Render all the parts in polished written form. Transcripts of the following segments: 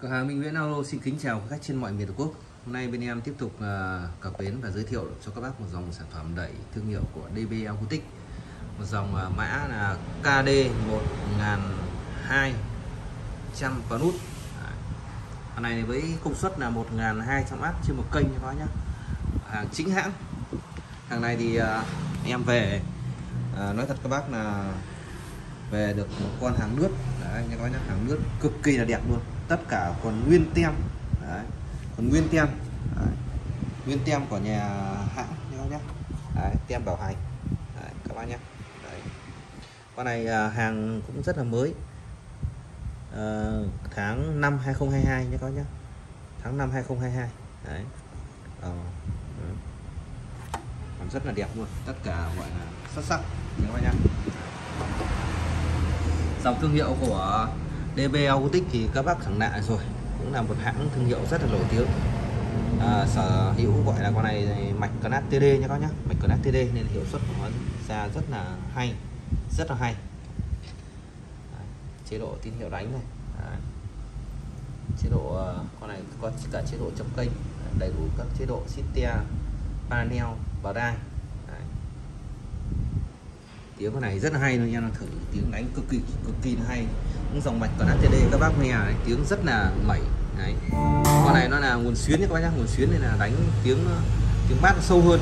Cửa hàng Minh Nguyễn Auto xin kính chào các khách trên mọi miền Tổ quốc. Hôm nay bên em tiếp tục cập bến và giới thiệu cho các bác một dòng sản phẩm đẩy thương hiệu của DB Acoustic. Một dòng mã là KD 1200 vào nút. Con này với công suất là 1200W trên một kênh các bác nhé. Hàng chính hãng. Hàng này thì em về nói thật các bác là về được một con hàng nước. Đấy, nha các bác nhé, hàng nước cực kỳ là đẹp luôn. Tất cả còn nguyên tem. Đấy, còn nguyên tem. Đấy, nguyên tem của nhà hãng nha các bác nhé. Đấy, tem bảo hành. Đấy, các bác nhé. Đấy. Con này hàng cũng rất là mới. Tháng 5 2022 nhé các bác nhé. Tháng 5 2022. Đấy. Còn rất là đẹp luôn, tất cả gọi là xuất sắc nha các bác nhé. Dòng thương hiệu của DB Acoustic thì các bác khẳng định rồi, cũng là một hãng thương hiệu rất là nổi tiếng. Sở hữu gọi là con này mạch Class TD nha các bác nhé, mạch Class TD nên hiệu suất của nó ra rất là hay, rất là hay. Đấy, chế độ tín hiệu đánh này. Đấy. Chế độ con này có cả chế độ chấm kênh, đầy đủ các chế độ Sitea, panel và đai. Tiếng con này rất là hay luôn nha, nó thử tiếng đánh cực kỳ hay. Những dòng mạch Class TD các bác nghe này, tiếng rất là mẩy. Đấy. Con này nó là nguồn xuyến nhé các bác nhé, nguồn xuyến nên là đánh tiếng bass nó sâu hơn.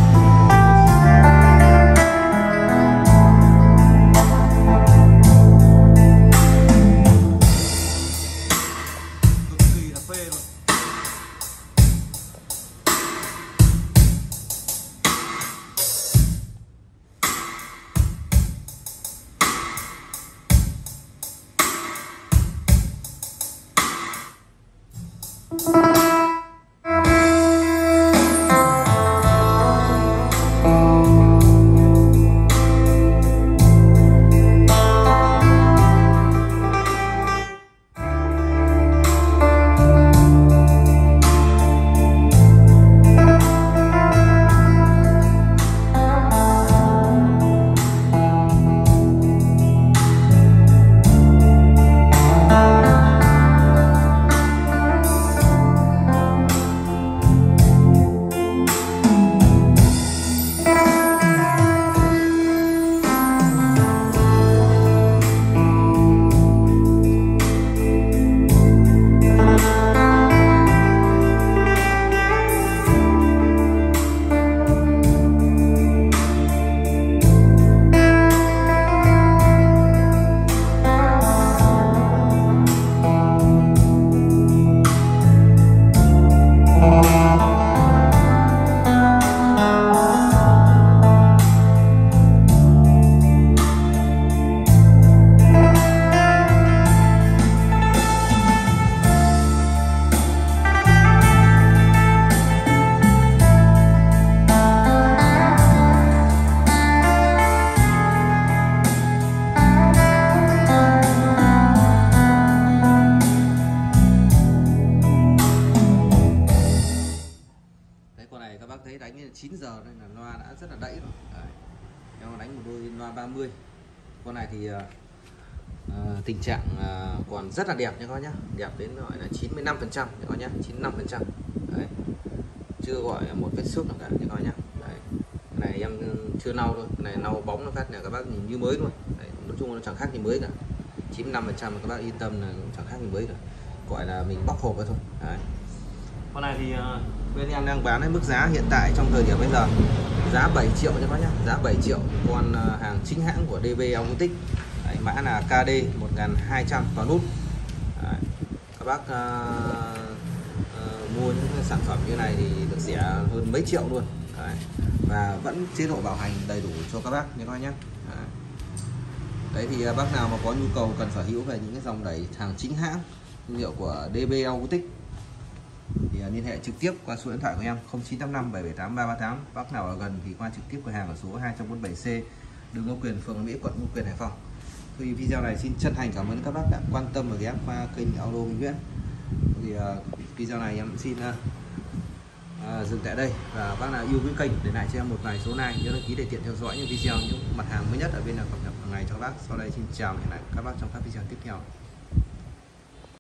Các bác thấy đánh 9 giờ nên là loa đã rất là đẩy rồi. Đấy. Em đánh một đôi loa 30. Con này thì tình trạng còn rất là đẹp nha các bác nhé, đẹp đến gọi là 95% nha các bác nhé, 95%. Đấy. Chưa gọi một vết xước nào cả nha các bác nhé. Đấy. Cái này em chưa lau thôi, cái này lau bóng nó phát là các bác nhìn như mới luôn. Đấy. Nói chung nó chẳng khác gì mới cả, 95% các bác yên tâm là cũng chẳng khác gì mới cả, gọi là mình bóc hộp thôi. Đấy. Con này thì bên em đang bán với mức giá hiện tại trong thời điểm bây giờ giá 7 triệu nha các bác nhé, giá 7 triệu con hàng chính hãng của DB Acoustic. Đấy, mã là KD 1200 vào nút. Đấy, các bác mua những sản phẩm như này thì được rẻ hơn mấy triệu luôn. Đấy, và vẫn chế độ bảo hành đầy đủ cho các bác nha các bác nhé. Đấy thì bác nào mà có nhu cầu cần sở hữu về những cái dòng đẩy hàng chính hãng thương hiệu của DB Acoustic thì liên hệ trực tiếp qua số điện thoại của em 0985 778 338. Bác nào ở gần thì qua trực tiếp cửa hàng ở số 247C đường Ngô Quyền, phường Mỹ, quận Ngô Quyền, Hải Phòng. Thì video này xin chân thành cảm ơn các bác đã quan tâm và ghé qua kênh Auto Minh Nguyễn. Thì video này em xin dừng tại đây, và bác nào yêu quý kênh để lại cho em một vài số like, nhớ đăng ký để tiện theo dõi những video, những mặt hàng mới nhất ở bên là cập nhật hàng ngày cho các bác. Sau đây xin chào và hẹn lại các bác trong các video tiếp theo.